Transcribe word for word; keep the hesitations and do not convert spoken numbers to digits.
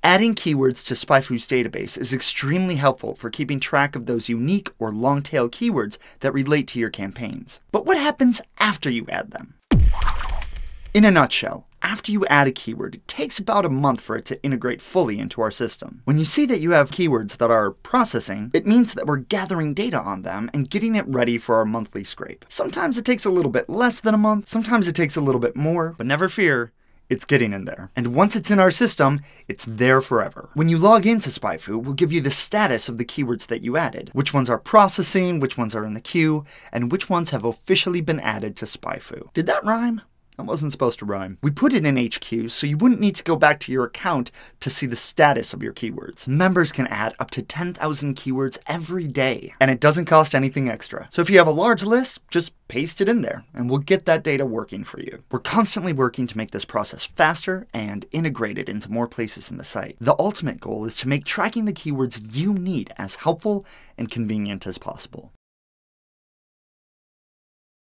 Adding keywords to SpyFu's database is extremely helpful for keeping track of those unique or long-tail keywords that relate to your campaigns. But what happens after you add them? In a nutshell, after you add a keyword, it takes about a month for it to integrate fully into our system. When you see that you have keywords that are processing, it means that we're gathering data on them and getting it ready for our monthly scrape. Sometimes it takes a little bit less than a month, sometimes it takes a little bit more, but never fear, it's getting in there. And once it's in our system, it's there forever. When you log into SpyFu, we'll give you the status of the keywords that you added, which ones are processing, which ones are in the queue, and which ones have officially been added to SpyFu. Did that rhyme? That wasn't supposed to rhyme. We put it in H Q so you wouldn't need to go back to your account to see the status of your keywords. Members can add up to ten thousand keywords every day, and it doesn't cost anything extra. So if you have a large list, just paste it in there, and we'll get that data working for you. We're constantly working to make this process faster and integrate it into more places in the site. The ultimate goal is to make tracking the keywords you need as helpful and convenient as possible.